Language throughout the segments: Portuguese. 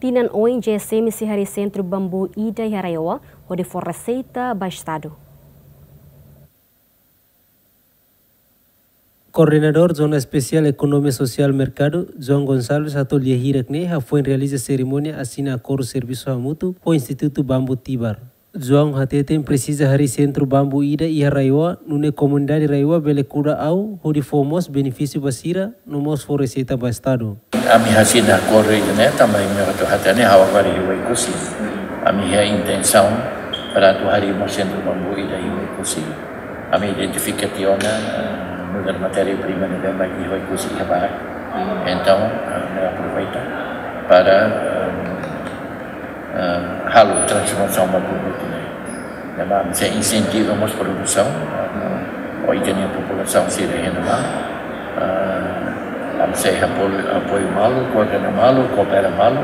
Finan ONG misi hari Centro Bambu Ida Yarayawa, onde for receita bastado. Coordenador Zona Especial Economia Social Mercado, João Gonçalves, atolhe Hirakne, foi realiza cerimônia assina acordo serviço mútuo com o Instituto Bambu Tibar. João Hatetem precisa hari Centro Bambu Ida e Raiwa, nune comunidade Raiwa belekura au, onde fomos benefício basira, no mos for receita bastado. Ami hasina corre né também me hatane hawa vari hiwai kusi. Ami ha intenção para tu hari mo Centro Bambu Ida hiwai kusi. Ami identificaciona no matéria-prima de bagi hiwai kusi habarak. Então, me aproveita para halo transformação da produção. Nós incentivamos a produção, hoje a população se renovar, vamos apoio malo, coordena malo, coopera malo,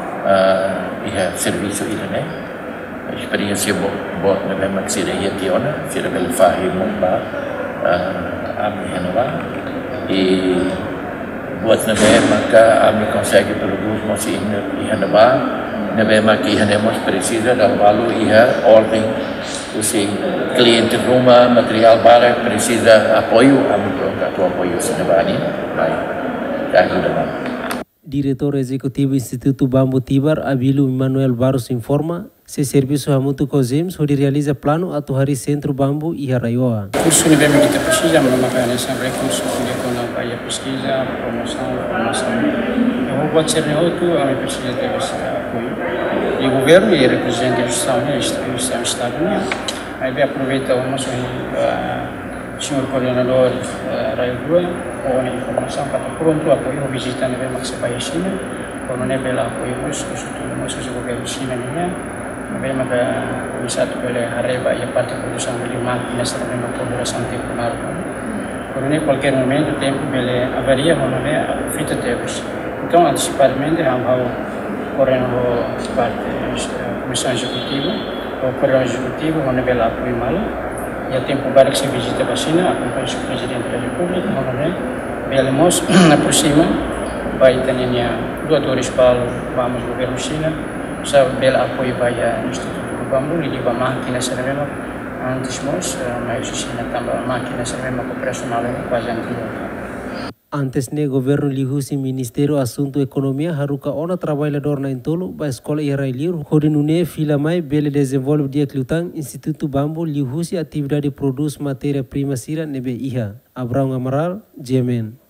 e serviço né? A experiência boa na mesma que se reationa, se revela fácil montar, a me renovar e buat na mesma que a me consegue produzir mas e renovar. Na mesma que nós precisa dar valor e a ordem, o cliente rumah material barang precisa apoio, a pronto apoio se nabani, vai ajuda. Diretor Executivo Instituto Bambu Tibar, Abilu Emmanuel Barros informa, se serviço a muito COSEMS, onde realiza plano a hari Centro Bambu e Raiwa. Curso nível que kita precisa, melakukan sempre curso de economia, pesquisa, promoção, formação. Eu vou ser neutro, a minha precisa ter esse apoio. E o governo e representante da instituição estadual, aí vai aproveitar o nosso senhor coordenador Raiwa, ou a informação para pronto apoio visita nível maxipai China, como nível apoio nosso governo China né. Bagaimana que wisata pela Hareba e a parte da produção de máquinas também uma colaboração temporária. Porém, qualquer momento o tempo ele avaria, vamos ver a fita temos. Então, antecipadamente, vamos correr na parte da comissão executiva, o correio executivo, vamos ver lá apoio malo. E a tempo para que se visite a vacina, acompanha o presidente da República, vamos ver. Belemos na próxima, vai ter doadores para vamos governo China. Sabe bela apoio para o Instituto Bambu e a máquina serve antes mas China também a máquina serve operacional quase anterior. Antes ne governo lihusi Ministério Assunto Economia haruka ona trabalhador na entolo ba escola irailir hodinune fila mai bele desenvolve dia klutang Instituto Bambu lihusi atividade produz matéria-prima sira nebe iha. Abraham Amaral, Jemen.